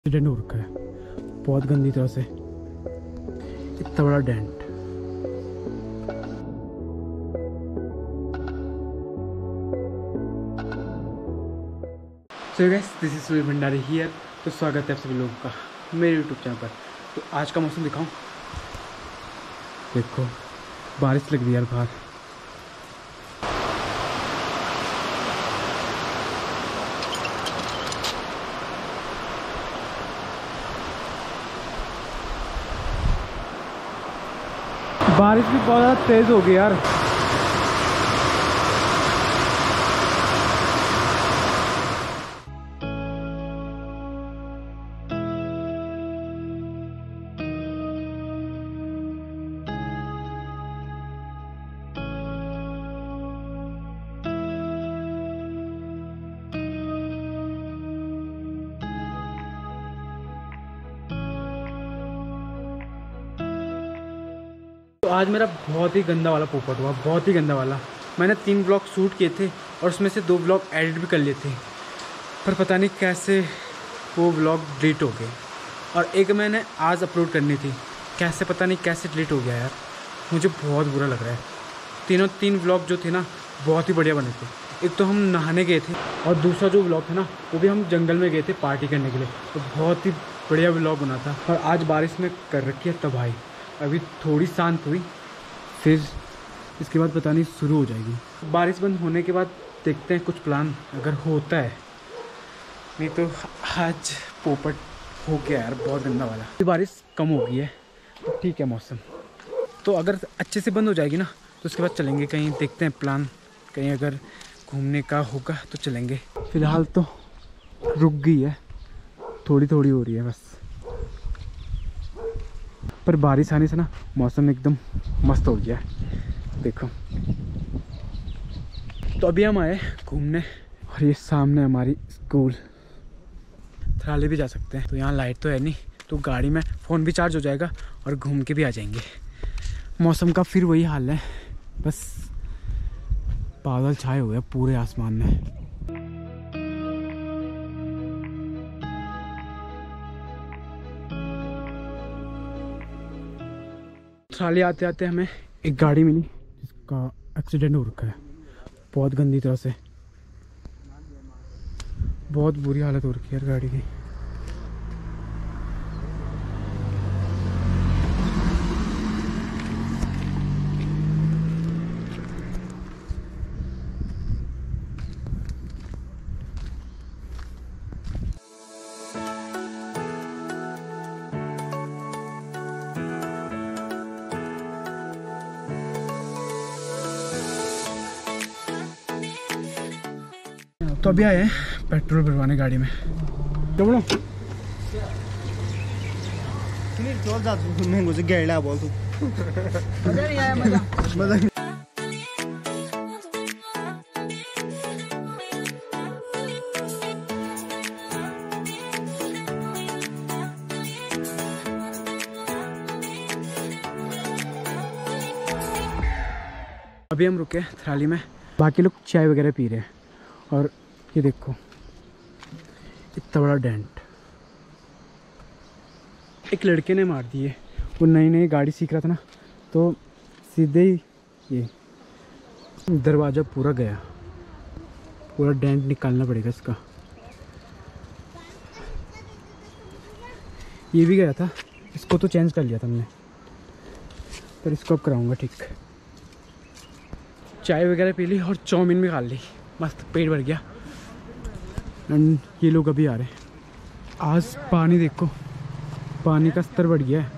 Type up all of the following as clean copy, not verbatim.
Accident हो रखा है बहुत गंदी तरह से, इतना बड़ा dent. So guys, this is Surya Bhandari here. तो स्वागत है आप सभी लोगों का मेरे यूट्यूब चैनल पर। तो आज का मौसम दिखाऊं, देखो बारिश लग रही है यार बाहर। बारिश भी बहुत ज़्यादा तेज़ हो गई यार। तो आज मेरा बहुत ही गंदा वाला पोपट हुआ, बहुत ही गंदा वाला। मैंने 3 ब्लॉग शूट किए थे और उसमें से 2 ब्लॉग एडिट भी कर लिए थे, पर पता नहीं कैसे वो ब्लॉग डिलीट हो गए। और एक मैंने आज अपलोड करनी थी, कैसे पता नहीं कैसे डिलीट हो गया यार। मुझे बहुत बुरा लग रहा है। 3 ब्लॉग जो थे ना बहुत ही बढ़िया बने थे। एक तो हम नहाने गए थे और दूसरा जो ब्लॉग था ना वो भी हम जंगल में गए थे पार्टी करने के लिए, तो बहुत ही बढ़िया ब्लॉग बना था। और आज बारिश में कर रखी है तबाही। अभी थोड़ी शांत हुई, फिर इसके बाद पता नहीं शुरू हो जाएगी। बारिश बंद होने के बाद देखते हैं कुछ प्लान अगर होता है, नहीं तो आज पोपट हो गया यार बहुत गंदा वाला। बारिश कम हो गई है तो ठीक है मौसम, तो अगर अच्छे से बंद हो जाएगी ना तो उसके बाद चलेंगे कहीं, देखते हैं प्लान कहीं अगर घूमने का होगा तो चलेंगे। फिलहाल तो रुक गई है, थोड़ी थोड़ी हो रही है बस, पर बारिश आने से ना मौसम एकदम मस्त हो गया है। देखो तो अभी हम आए घूमने और ये सामने हमारी स्कूल। थराली भी जा सकते हैं, तो यहाँ लाइट तो है नहीं, तो गाड़ी में फ़ोन भी चार्ज हो जाएगा और घूम के भी आ जाएंगे। मौसम का फिर वही हाल है, बस बादल छाए हुए हैं पूरे आसमान में। थराली आते आते हमें एक गाड़ी मिली जिसका एक्सीडेंट हो रखा है बहुत गंदी तरह से, बहुत बुरी हालत हो रखी है गाड़ी की। तो अभी आए हैं पेट्रोल भरवाने गाड़ी में। तो बोलो जोर जा महंगो से गेड़ा बोल तू मजा नहीं आया। मजा अभी हम रुके थराली में, बाकी लोग चाय वगैरह पी रहे हैं। और ये देखो इतना बड़ा डेंट एक लड़के ने मार दिए। वो नई नई गाड़ी सीख रहा था ना, तो सीधे ही ये दरवाज़ा पूरा गया, पूरा डेंट निकालना पड़ेगा इसका। ये भी गया था, इसको तो चेंज कर लिया था हमने, पर इसको अब कराऊंगा ठीक। चाय वगैरह पी ली और चाउमीन भी खा ली, मस्त पेट भर गया। एंड ये लोग अभी आ रहे हैं। आज पानी देखो, पानी का स्तर बढ़ गया है।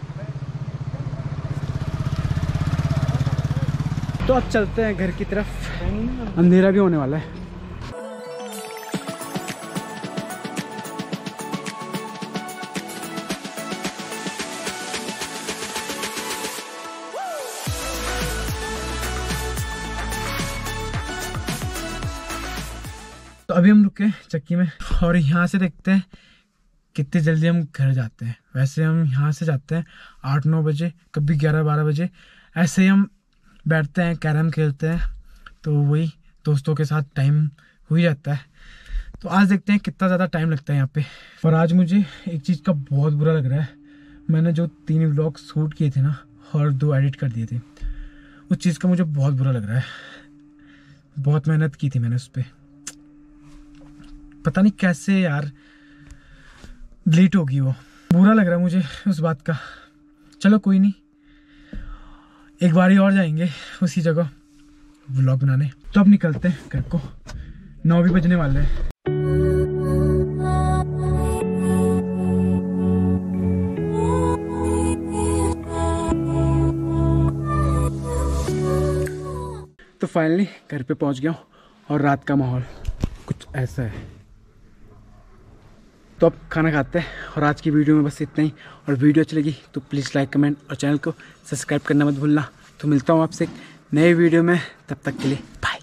तो अब चलते हैं घर की तरफ, अंधेरा भी होने वाला है। तो अभी हम रुके चक्की में और यहाँ से देखते हैं कितनी जल्दी हम घर जाते हैं। वैसे हम यहाँ से जाते हैं 8-9 बजे, कभी 11-12 बजे। ऐसे ही हम बैठते हैं, कैरम खेलते हैं, तो वही दोस्तों के साथ टाइम हो ही जाता है। तो आज देखते हैं कितना ज़्यादा टाइम लगता है यहाँ पे। और आज मुझे एक चीज़ का बहुत बुरा लग रहा है, मैंने जो 3 व्लॉग शूट किए थे ना और 2 एडिट कर दिए थे, उस चीज़ का मुझे बहुत बुरा लग रहा है। बहुत मेहनत की थी मैंने उस पर, पता नहीं कैसे यार डिलीट होगी वो। बुरा लग रहा है मुझे उस बात का। चलो कोई नहीं, एक बारी और जाएंगे उसी जगह व्लॉग बनाने। तो अब निकलते हैं घर को, 9 भी बजने वाले हैं। तो फाइनली घर पे पहुंच गया हूँ और रात का माहौल कुछ ऐसा है। तो अब खाना खाते हैं और आज की वीडियो में बस इतना ही। और वीडियो अच्छी लगी तो प्लीज़ लाइक, कमेंट और चैनल को सब्सक्राइब करना मत भूलना। तो मिलता हूँ आपसे एक नए वीडियो में, तब तक के लिए बाय।